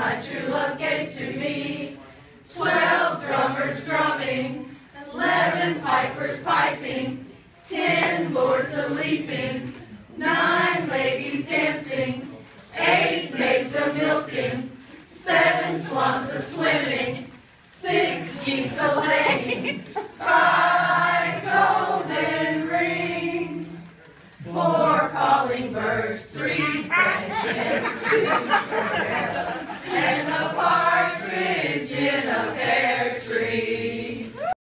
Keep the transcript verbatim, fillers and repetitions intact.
my true love gave to me. Twelve drummers drumming, eleven pipers piping, ten lords a-leaping, nine ladies dancing, eight maids a-milking, seven swans a-swimming, six geese a-laying, five golden rings, four calling birds, three French hens, two turkeys.